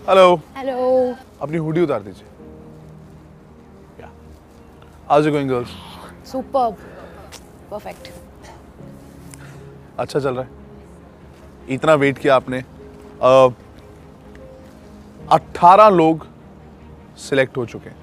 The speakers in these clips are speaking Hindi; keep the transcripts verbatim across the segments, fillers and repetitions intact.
हेलो। हेलो। अपनी हुडी उतार दीजिए। या how's it going girls? Superb, perfect. अच्छा चल रहा है। इतना वेट किया आपने, अट्ठारह लोग सिलेक्ट हो चुके हैं।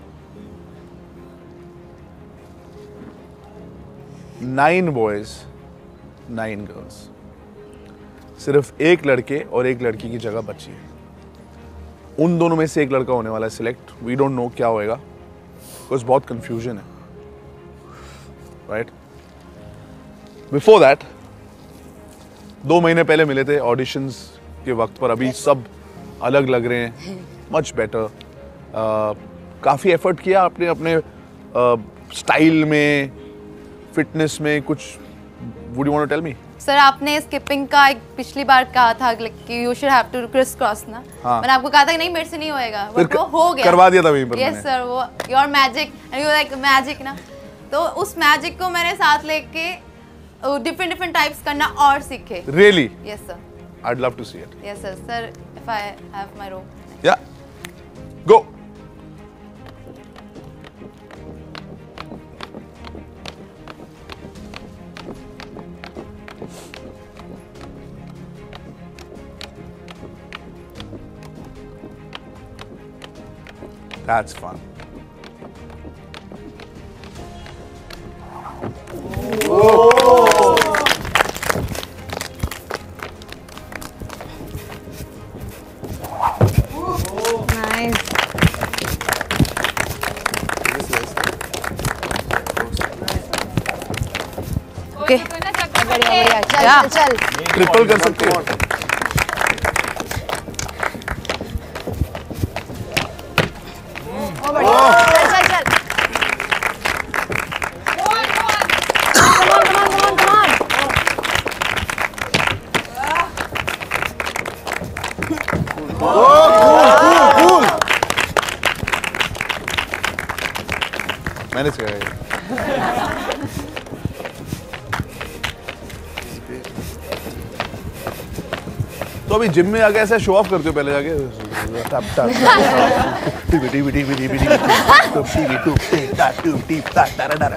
Nine boys, nine girls. सिर्फ एक लड़के और एक लड़की की जगह बची है। उन दोनों में से एक लड़का होने वाला है सिलेक्ट। वी डोंट नो क्या होएगा, बिकॉज बहुत कंफ्यूजन है, राइट? बिफोर दैट दो महीने पहले मिले थे ऑडिशंस के वक्त पर। अभी सब अलग लग रहे हैं, मच बेटर। काफ़ी एफर्ट किया आपने अपने स्टाइल में, फिटनेस में कुछ। Would you want to tell me? Sir आपने स्किपिंग का एक पिछली बार कहा था कि you should have to crisscross ना। हाँ। मैंने आपको कहा था कि नहीं मेरे से नहीं होएगा, बट वो हो गया। करवा दिया था वहीं पर। यस सर, वो your magic and you like magic ना। तो उस मैजिक को मैंने साथ लेके डिफरेंट डिफरेंट टाइप्स करना और सीखे। Really? Yes sir. I'd love to see it. Yes sir. Sir, if I have my rope. Yeah. Go. That's fun. Okay, बढ़िया बढ़िया, चल चल चल। ट्रिपल कर सकते हो। ओ बढ़िया, चल चल चल। Come on, come on, come on, come on. Oh, cool, cool, cool. मैंने सिखाया। तो अभी जिम में आके ऐसा शो ऑफ करते हो पहले जाके? टप टप टीवी टीवी टीवी टीवी टीवी टप टीवी टप टप टप टीप टप डरा डरा।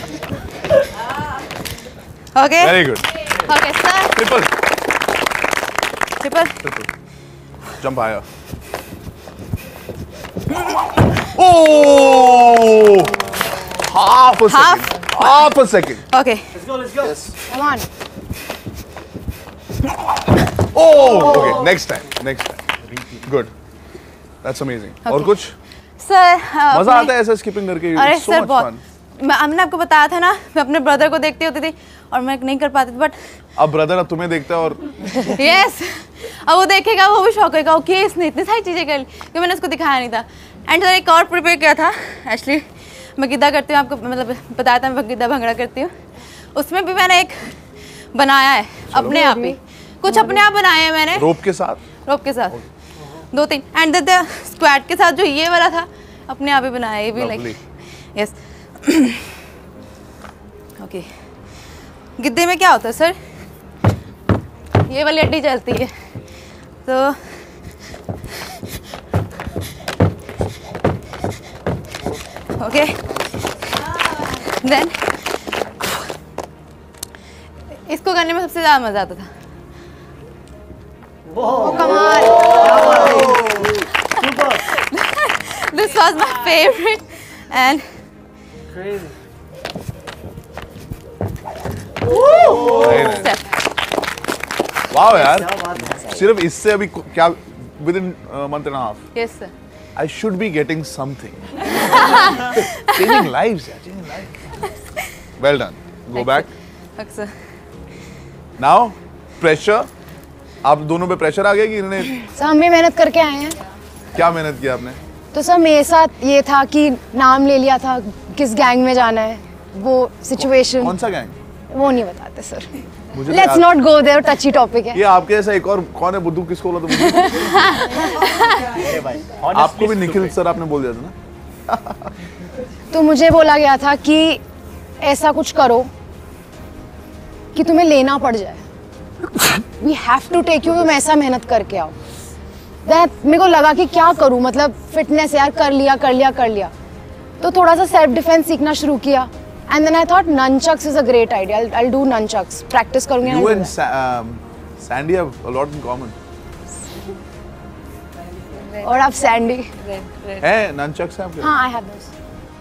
Okay, very good. Okay sir. Triple triple jump आया। Oh, half a second, half a second. Okay, let's go, let's go. Yes. come on. Oh, okay. Next time, next time. Good. That's amazing. Okay. और कुछ? सर मजा आता है ऐसा स्किपिंग करके? अरे so सर much बहुत। fun. मैं हमने आपको बताया था ना, मैं अपने ब्रदर को देखती होती थी और मैं नहीं कर पाती थी, बट अब ब्रदर अब तुम्हें देखता है और यस, अब वो देखेगा, वो भी शौक होगा, ओके इसने इतनी सारी चीज़ें कर ली क्योंकि मैंने उसको दिखाया नहीं था। एंड सर एक और प्रिपेयर किया था एक्चुअली, मैं गिद्दा करती हूँ, आपको मतलब बताया था मैं गिद्दा भंगड़ा करती हूँ, उसमें भी मैंने एक बनाया है अपने आप ही, कुछ अपने आप बनाए हैं मैंने रोप के साथ। रोप के साथ दो तीन, एंड द स्क्वाट के साथ जो ये वाला था अपने आप ही बनाया, ये भी लाइक यस। ओके, गिद्दे में क्या होता है सर, ये वाली हड्डी चलती है तो ओके, देन इसको करने में सबसे ज़्यादा मज़ा आता था। Oh, come on. Super. This was my favorite and Crazy. step. वाह यार, सिर्फ इससे अभी क्या within month and half Yes sir. I should be getting something. Changing lives, yeah, changing lives. Well done. Go back. Okay sir. Now pressure. आप दोनों पे प्रेशर आ गया कि इन्होंने? सर हम भी मेहनत करके आए हैं। क्या मेहनत किया आपने? तो सर मेरे साथ ये था कि नाम ले लिया था, किस गैंग में जाना है, वो सिचुएशन। कौन सा गैंग? वो नहीं बताते सर। मुझे let's not go there, touchy topic है। ये आपके जैसा एक और कौन है बुद्धू, किसको बोला था बुद्धू? आपको भी निखिल सर आपने बोल दिया था ना? तो मुझे बोला गया था कि ऐसा कुछ करो कि तुम्हें लेना पड़ जाए। We have to take you, तुम ऐसा मेहनत करके आओ। Then मेरे को लगा कि क्या करूँ, मतलब फिटनेस यार कर लिया कर लिया कर लिया तो थोड़ा सा सेल्फ डिफेंस सीखना शुरू किया. And then I thought nunchucks is a great idea. I'll, I'll do nunchucks. Practice करूँगी. You and Sa um, Sandy have a lot in common. और आप Sandy. है nunchucks हैं आपके? हाँ, I have those.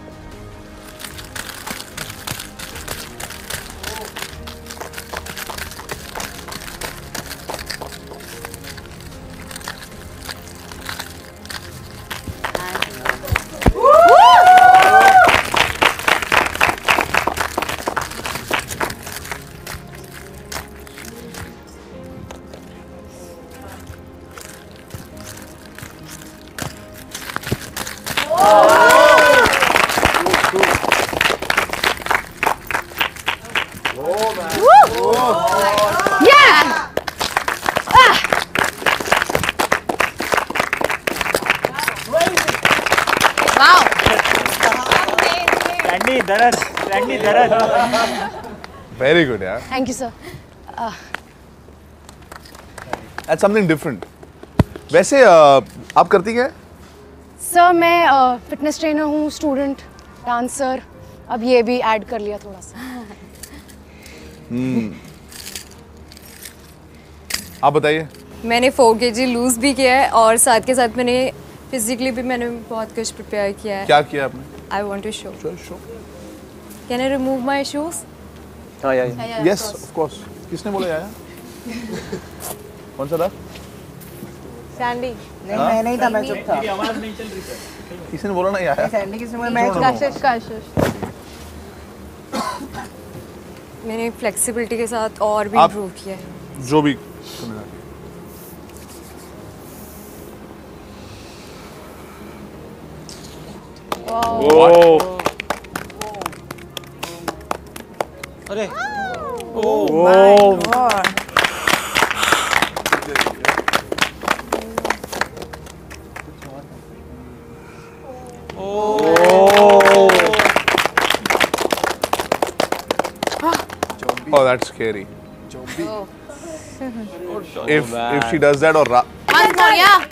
Randy, Darat, Randy, Darat. Very good, यार. Thank you, sir. Uh, That's something different. वैसे uh, आप करती क्या? सर मैं फिटनेस ट्रेनर हूँ, स्टूडेंट, डांसर. अब ये भी ऐड कर लिया थोड़ा सा. hmm. आप बताइए. मैंने फोर के जी लूज़ भी किया है और साथ के साथ मैंने फिजिकली भी मैंने बहुत कुछ प्रिपेयर किया है. क्या किया आपने? I want to show. Sure, sure. Can I remove my shoes? हाँ यार. Yes, of course. किसने बोला यार? कौन सा था? सैंडी. नहीं मैं नहीं था, मैं चुप था. आवाज नहीं चल रही सर. किसी ने बोला ना यार? सैंडी किसी ने मैं चुप काशिश काशिश. मैंने फ्लेक्सिबिलिटी के साथ और भी आप- इम्प्रूव किया है. जो भी. Oh. अरे. Oh my god. Oh, that's scary. If if she does that or Ra Once more, yeah.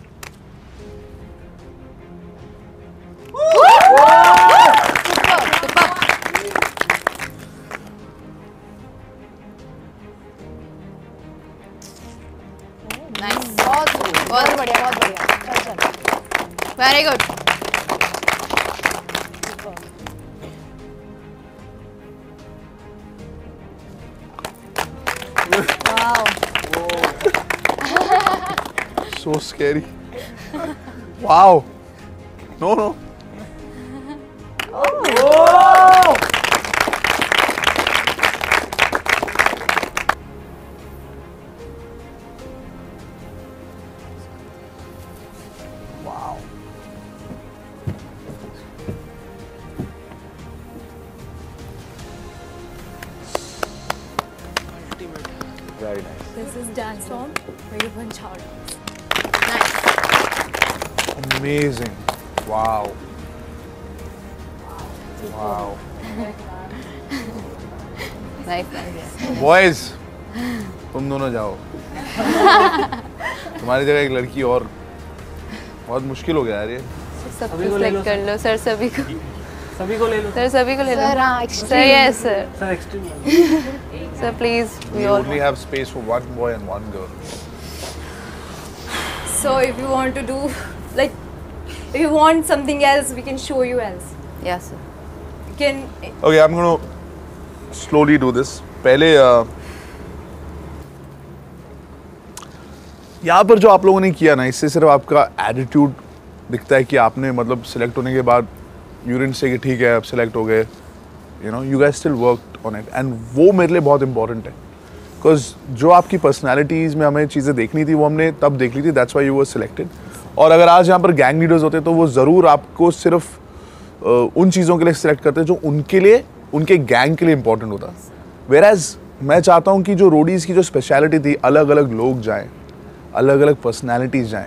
Nice. बहुत बहुत बढ़िया, बहुत बढ़िया. चल चल. Very good. so scary. Wow. No, no. Wow. Very nice. This is dance form where you punch hard. Amazing. Wow. Wow. Nice, nice. Boys, तुम दोनों जाओ. तुम्हारी जगह एक लड़की और. बहुत मुश्किल हो गया यार ये. सब कुछ सेलेक्ट कर लो सर, सभी को. सभी को ले लो. सर सभी को ले लो. सर हाँ, sir extreme. Yes sir. Sir extreme. Sir please. We only have space for one boy and one girl. So if you want to do like if you want something else, we can show you else. Yes sir. You can Okay, I'm gonna slowly do this. पहले uh, यहाँ पर जो आप लोगों ने किया ना, इससे सिर्फ आपका एटीट्यूड दिखता है कि आपने मतलब सिलेक्ट होने के बाद यूरिन से कि ठीक है आप सिलेक्ट हो गए. You know you guys still worked on it and वो मेरे लिए बहुत इंपॉर्टेंट है. बिकॉज जो आपकी पर्सनैलिटीज़ में हमें चीज़ें देखनी थी वो हमने तब देख ली थी. That's why you were selected. और अगर आज यहाँ पर गैंग लीडर्स होते तो वो ज़रूर आपको सिर्फ uh, उन चीज़ों के लिए सिलेक्ट करते जो उनके लिए उनके गैंग के लिए इंपॉर्टेंट होता. वेयर एज मैं चाहता हूँ कि जो रोडीज़ की जो स्पेशलिटी थी, अलग अलग लोग जाएँ, अलग अलग पर्सनैलिटीज़ जाएँ.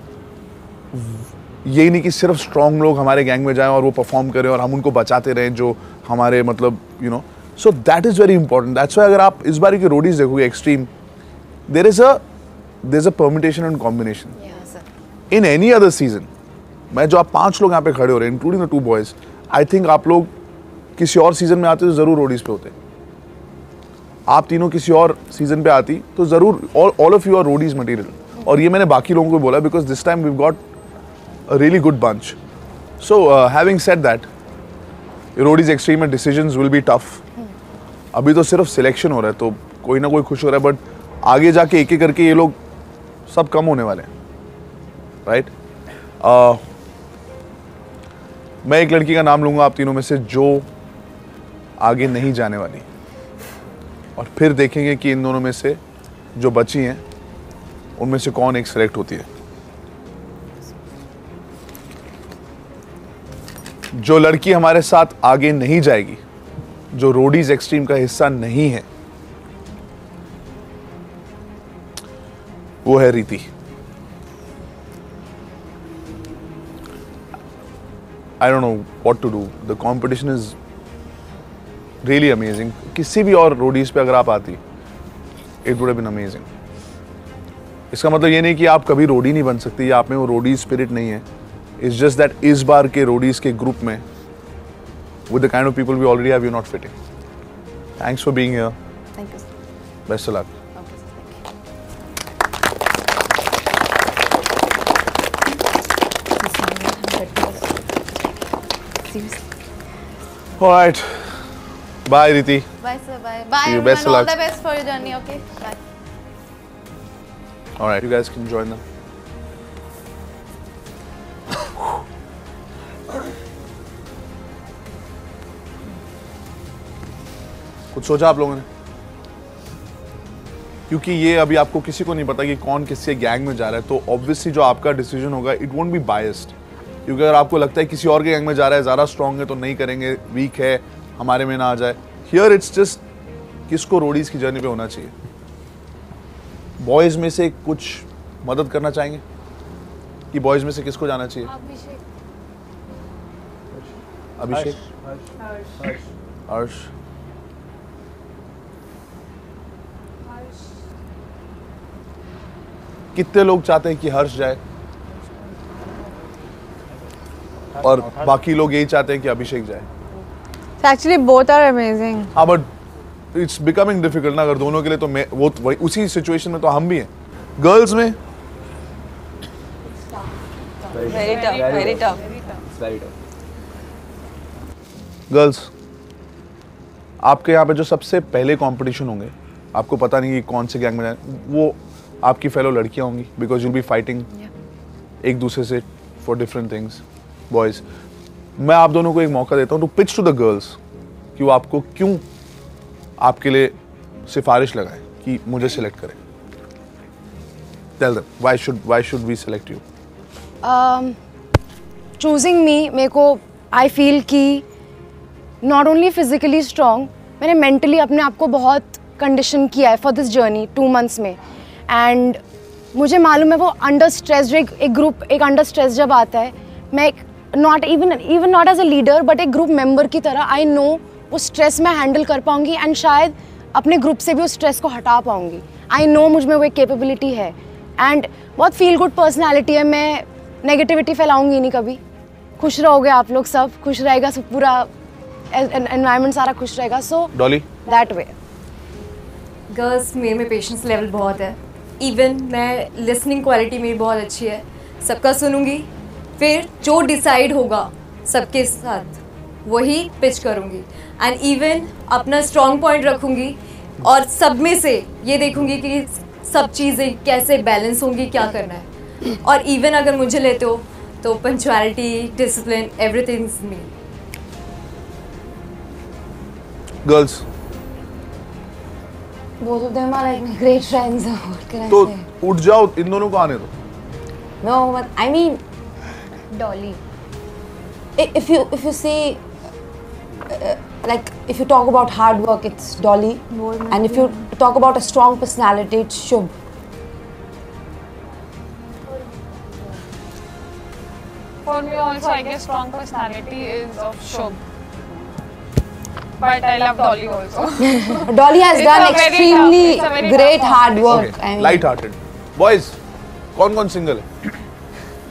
यही नहीं कि सिर्फ स्ट्रॉन्ग लोग हमारे गैंग में जाएं और वो परफॉर्म करें और हम उनको बचाते रहें जो हमारे मतलब you know. So that is very important. That's why अगर आप इस बार की रोडीज़ देखोगे extreme, there is a there is a permutation and combination. Yes sir. In any other season, मैं जो आप पांच लोग यहाँ पे खड़े हो रहे हैं including the two boys, I think आप लोग किसी और सीजन में आते तो जरूर रोडीज पे होते। आप तीनों किसी और सीजन पे आती तो जरूर all of you are Roadies material. और ये मैंने बाकी लोगों को बोला because this time we got a really good bunch. So having said that, Roadies extreme में डिसीजंस विल बी टफ। अभी तो सिर्फ सिलेक्शन हो रहा है तो कोई ना कोई खुश हो रहा है, बट आगे जाके एक एक करके ये लोग सब कम होने वाले हैं, राइट right? uh, मैं एक लड़की का नाम लूंगा आप तीनों में से जो आगे नहीं जाने वाली, और फिर देखेंगे कि इन दोनों में से जो बची हैं उनमें से कौन एक सेलेक्ट होती है। जो लड़की हमारे साथ आगे नहीं जाएगी, जो रोडीज एक्सट्रीम का हिस्सा नहीं है, वो है रीति। I don't know what to do. The competition is really amazing. किसी भी और रोडीज पे अगर आप आती, it would have been amazing. इसका मतलब ये नहीं कि आप कभी रोडी नहीं बन सकती या आप में वो रोडी स्पिरिट नहीं है। It's just that इस बार के रोडीज के ग्रुप में with the kind of people we already have, you're not fitting. Thanks for being here. Thank you, sir. Best of luck. Okay, sir. Thank you. All right. Bye, Riti. Bye, sir. Bye. Bye, See you. everyone. Best of All luck. the best for your journey. Okay. Bye. All right, you guys can join them. कुछ सोचा आप लोगों ने? क्योंकि ये अभी आपको किसी को नहीं पता कि कौन किससे गैंग में जा रहा है, तो ऑब्वियसली जो आपका डिसीजन होगा इट वोंट बी बायस्ड। क्योंकि अगर आपको लगता है किसी और के गैंग में जा रहा है, ज़्यादा स्ट्रॉन्ग है तो नहीं करेंगे, वीक है हमारे में ना आ जाए। हियर इट्स जस्ट किसको रोडीज की जर्नी पे होना चाहिए। बॉयज़ में से कुछ मदद करना चाहेंगे कि बॉयज़ में से किसको जाना चाहिए? अभिषेक, हर्ष, कितने लोग चाहते हैं कि हर्ष जाए और बाकी लोग यही चाहते हैं कि अभिषेक जाए? Actually, both are amazing. हाँ, बट इट्स बिकमिंग डिफिकल्ट ना। अगर दोनों के लिए तो मैं वो वही उसी सिचुएशन में तो हम भी हैं। गर्ल्स में Very tough. Very tough. Very tough. Girls, आपके यहाँ पे जो सबसे पहले कंपटीशन होंगे, आपको पता नहीं कि कौन से गैंग में जाए, वो आपकी फेलो लड़कियाँ होंगी बिकॉज यूल बी फाइटिंग एक दूसरे से फॉर डिफरेंट थिंग्स। बॉयज़, मैं आप दोनों को एक मौका देता हूँ to pitch to the girls कि वो आपको क्यों आपके लिए सिफारिश लगाएं कि मुझे सिलेक्ट करें। Tell them why should why should we select you. Choosing me, मेरे को आई फील कि नॉट ओनली फिजिकली स्ट्रॉन्ग, मैंने मेंटली अपने आप को बहुत कंडीशन किया है for this journey two months में। एंड मुझे मालूम है वो अंडर स्ट्रेस, जो एक, एक ग्रुप एक अंडर स्ट्रेस जब आता है, मैं not even even not as a leader but एक ग्रुप मेंबर की तरह आई नो वो स्ट्रेस मैं हैंडल कर पाऊंगी एंड शायद अपने ग्रुप से भी उस स्ट्रेस को हटा पाऊंगी। आई नो मुझ में वो एक कैपेबिलिटी है एंड बहुत फील गुड पर्सनैलिटी है। मैं नेगेटिविटी फैलाऊंगी नहीं कभी। खुश रहोगे आप लोग, सब खुश रहेगा, सब पूरा एनवायरनमेंट सारा खुश रहेगा। So Dolly, that way. Girls मेरे में पेशेंस लेवल बहुत है। इवन मैं लिसनिंग क्वालिटी मेरी बहुत अच्छी है। सबका सुनूंगी, फिर जो डिसाइड होगा सबके साथ वही पिच करूंगी। एंड इवन अपना स्ट्रॉन्ग पॉइंट रखूंगी और सब में से ये देखूंगी कि सब चीज़ें कैसे बैलेंस होंगी, क्या करना है। और इवन अगर मुझे लेते हो तो punctuality, discipline, everything is me. Girls, Both of them are like my great friends. What can I तो say? उठ जाओ, इन दोनों को आने दो। No, but I mean, Dolly. i- if you if you see, uh, like if you talk about hard work, it's Dolly, and if you talk about a strong personality, it's Shubh. For me also, I guess strong personality is of Shubh. But I love Dolly also. Dolly has It's done a very extremely tough- it's a very great tough hard work. I mean, light hearted. Boys, कौन कौन सिंगल है?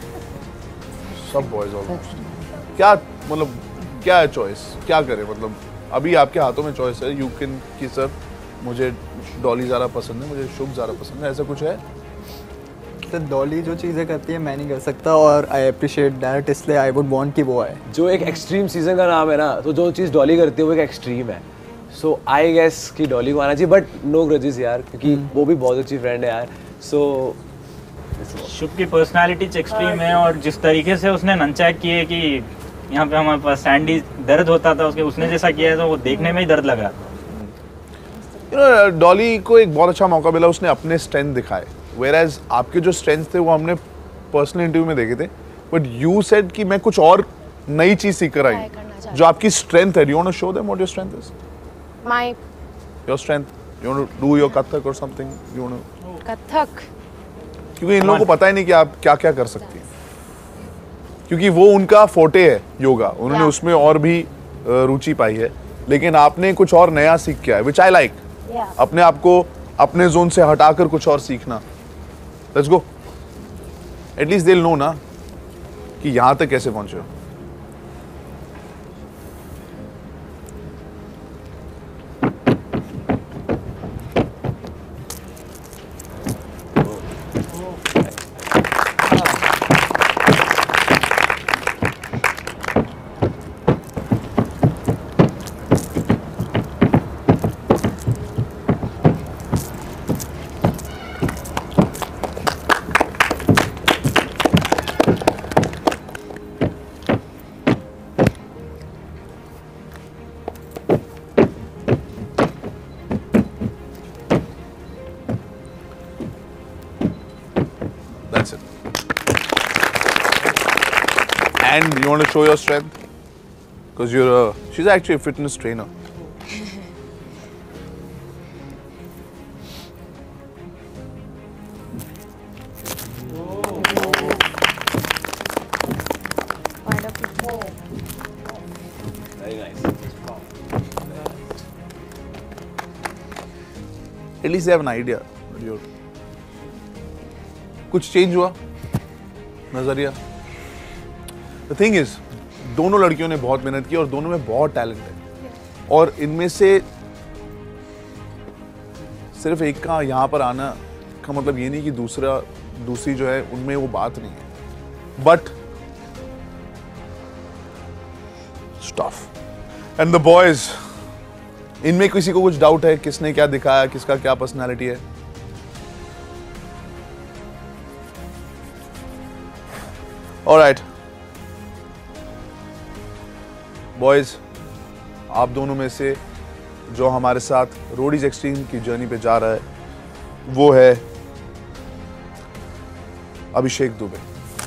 सब बॉयज ऑलमोस्ट। क्या मतलब क्या है चॉइस, क्या करें? मतलब अभी आपके हाथों में चॉइस है, यू कैन कि सर मुझे डॉली ज़्यादा पसंद है, मुझे शुभ ज़्यादा पसंद है, ऐसा कुछ है? तो डॉली जो चीज़ें करती है मैं नहीं कर सकता और आई अप्रिशिएट दैट, इसलिए आई वुड वांट कि वो आए। जो एक एक्सट्रीम सीजन का नाम है ना, तो जो चीज़ डॉली करती है वो एक एक्सट्रीम है। सो आई गेस कि डॉली को आना चाहिए, बट नो ग्रजेस यार, क्योंकि वो भी बहुत अच्छी फ्रेंड है यार। सो शुभ की पर्सनालिटी एक्सट्रीम है और जिस तरीके से उसने नंचाक किए कि यहाँ पे हमारे पास सैंडी दर्द होता था, उसके उसने जैसा किया है तो वो देखने में ही दर्द लगा। यू नो डॉली को एक बहुत अच्छा मौका मिला, उसने अपने स्ट्रेंथ दिखाए, वेयर एज आपके जो स्ट्रेंथ थे वो हमने पर्सनल इंटरव्यू में देखे थे, बट यू सेड कि मैं कुछ और नई चीज सीख कर आई जो आपकी स्ट्रेंथ है। Do you want to show them what your strength is? My your strength, you want to do your Kathak और something, you want to? Kathak, क्योंकि इन लोगों को पता ही नहीं कि आप क्या क्या कर सकती हैं, क्योंकि वो उनका फोटे है योगा, उन्होंने yeah. उसमें और भी रुचि पाई है, लेकिन आपने कुछ और नया सीख किया है, विच आई लाइक। अपने आप को अपने जोन से हटाकर कुछ और सीखना। Let's go, at least they will know ना कि यहां तक कैसे पहुंचे हो। That's it. And you want to show your strength? Because you're a, she's actually a fitness trainer. Very nice. At least they have an idea. You're कुछ चेंज हुआ नजरिया? द थिंग इज दोनों लड़कियों ने बहुत मेहनत की और दोनों में बहुत टैलेंट है, और इनमें से सिर्फ एक का यहाँ पर आना का मतलब ये नहीं कि दूसरा दूसरी जो है उनमें वो बात नहीं है, but stuff and the boys, इनमें किसी को कुछ डाउट है किसने क्या दिखाया, किसका क्या पर्सनैलिटी है? ऑलराइट बॉयज, आप दोनों में से जो हमारे साथ रोडीज एक्सट्रीम की जर्नी पे जा रहा है वो है Abhishek Dubey.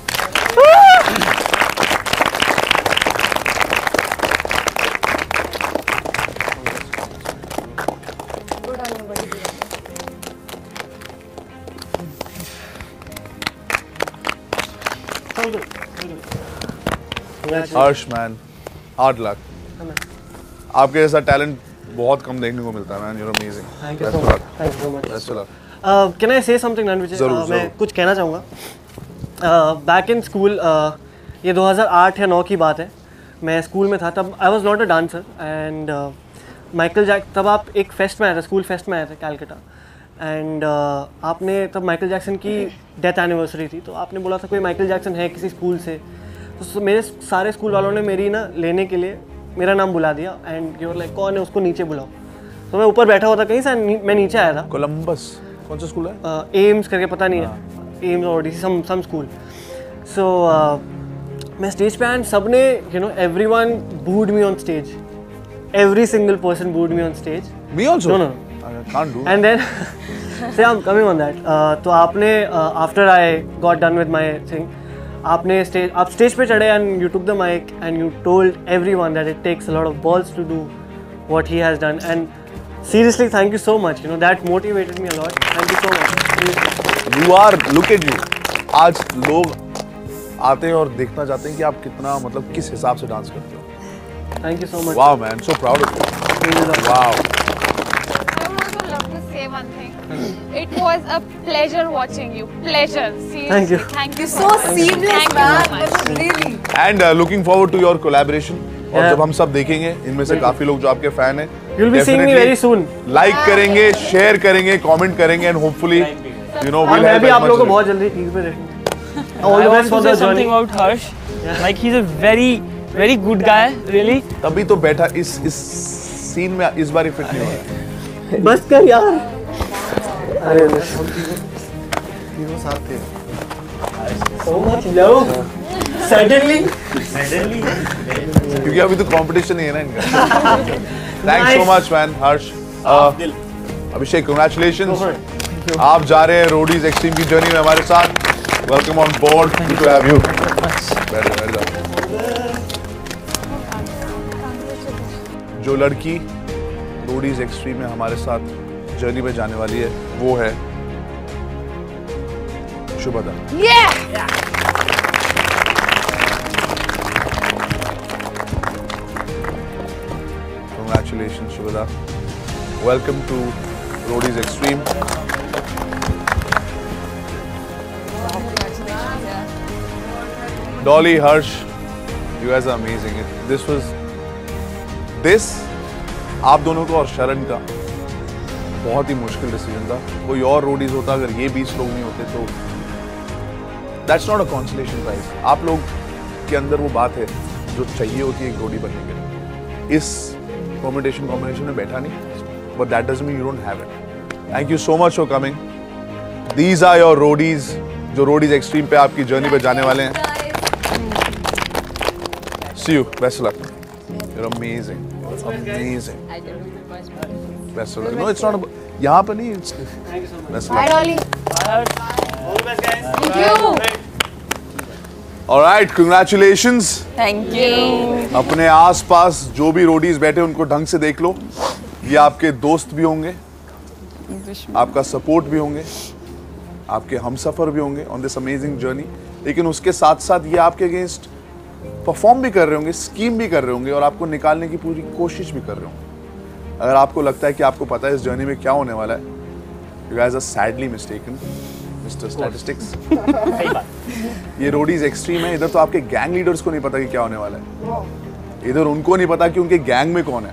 Harsh man, hard luck. आपके जैसा टैलेंट बहुत कम देखने को मिलता है man, you are amazing. Thank you so much, thank you so much. Best of luck. Can I say something Ranvijay? मैं कुछ कहना चाहूँगा। बैक इन स्कूल, ये दो हज़ार आठ या नौ की बात है, मैं स्कूल में था तब। I was not a dancer and Michael Jack, तब आप एक फेस्ट में आए थे, स्कूल फेस्ट में आए थे कैलकाटा, एंड uh, आपने तब माइकल जैक्सन की डेथ एनिवर्सरी थी, तो आपने बोला था कोई माइकल जैक्सन है किसी स्कूल से, तो मेरे सारे स्कूल वालों ने मेरी ना लेने के लिए मेरा नाम बुला दिया एंड यू वर लाइक कौन है उसको नीचे बुलाओ। तो मैं ऊपर बैठा हुआ था कहीं से, मैं नीचे आया था। कोलंबस कौन सा स्कूल है? एम्स करके पता नहीं है, एम्स और डी सी सम सम स्कूल। सो मैं स्टेज पे आया एंड सब ने you know everyone booed me on stage, every single person booed me on stage. Me also? No no I can't do. And then, say I'm coming on that. Uh, तो आपने uh, after I got done with my thing, आपने stage आप stage पे चढ़े and you took the mic and you told everyone that it takes a lot of balls to do what he has done, and seriously thank you so much. You know that motivated me a lot. Thank you so much. Seriously. You are, look at you. आज लोग आते हैं और देखना चाहते हैं कि आप कितना मतलब किस हिसाब से डांस करते हो। Thank you so much. Wow man, so proud of you. Wow. Say one thing. It was was a pleasure watching you. Pleasure. Seriously. Thank you. Thank you So seamless, man. Really. And looking forward to your collaboration. और Yeah. जब हम सब देखेंगे इनमें से काफी लोग जो आपके फैन हैं, You'll be seeing me very soon. Like करेंगे, शेयर करेंगे, कमेंट करेंगे एंड होपफुली यू नो और विल मैं भी आप लोगों को बहुत जल्दी टीवी पे देखेंगे। All the best for the journey. Something about Harsh. Like he's a very very good guy, really. तभी तो बैठा इस इस सीन में इस बार फिट नहीं हो रहा है। बस कर यार। अरे तीनों साथ थे। So much love. Suddenly. Suddenly. क्योंकि अभी तो कंपटीशन ही है ना इनका। Thanks so much man Harsh. Abhishek congratulations. आप जा रहे हैं रोडीज एक्सट्रीम की जर्नी में हमारे साथ। Welcome on board, good to have you. बैठ बैठ जाओ। जो लड़की रोडीज एक्सट्रीम में हमारे साथ जर्नी में जाने वाली है वो है Shubhada. Congratulations, Shubhada. Welcome to Roadies Extreme. Dolly, Harsh, you guys are amazing. This was this आप दोनों का और शरण का बहुत ही मुश्किल डिसीजन था। कोई और रोडीज होता अगर ये बीस लोग नहीं होते तो that's not a consolation prize. आप लोग के अंदर वो बात है जो चाहिए होती है एक रोडी बनने के लिए। इस कॉम्बिनेशन कॉम्बिनेशन में बैठा नहीं, but that doesn't mean you don't have it. Thank you so much for coming. These are your Roadies जो रोडीज एक्सट्रीम पे आपकी जर्नी पे जाने वाले हैं। See you, best luck. You are amazing, amazing. Best luck. No it's not यहाँ पे नहीं, it's best luck. Thank you. Alright, congratulations. Thank you. अपने आसपास जो भी रोडीज बैठे उनको ढंग से देख लो। ये आपके दोस्त भी होंगे, आपका सपोर्ट भी होंगे, आपके हमसफर भी होंगे ऑन दिस अमेजिंग जर्नी। लेकिन उसके साथ साथ ये आपके अगेंस्ट परफॉर्म भी कर रहे होंगे, स्कीम भी कर रहे होंगे और आपको निकालने की पूरी कोशिश भी कर रहे होंगे। अगर आपको लगता है कि आपको पता है इस जर्नी में क्या होने वाला है, you guys are sadly mistaken mister statistics. ये रोडीज एक्सट्रीम है। इधर तो आपके गैंग लीडर्स को नहीं पता कि क्या होने वाला है। इधर उनको नहीं पता कि उनके गैंग में कौन है।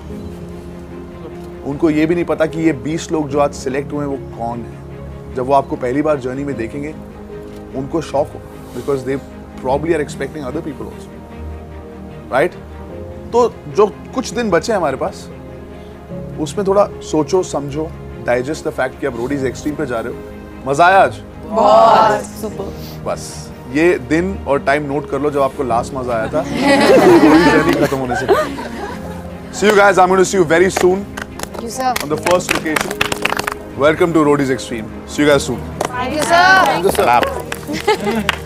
उनको ये भी नहीं पता कि ये बीस लोग जो आज सिलेक्ट हुए हैं वो कौन है। जब वो आपको पहली बार जर्नी में देखेंगे उनको शॉक हो, because they probably are expecting other people also, right? तो जो कुछ दिन बचे हैं हमारे पास उसमें थोड़ा सोचो, समझो, डाइजेस्ट द फैक्ट कि आप रोडीज एक्सट्रीम पे जा रहे हो। मजा आया आज? बहुत सुपर। बस ये दिन और टाइम नोट कर लो जब आपको लास्ट मजा आया था पूरी जर्नी खत्म होने से पहले। See you guys, I'm going to see you very soon. Thank you, sir. On the first location. Welcome to Roadies Extreme. See you guys soon. Thank you, sir. Slap.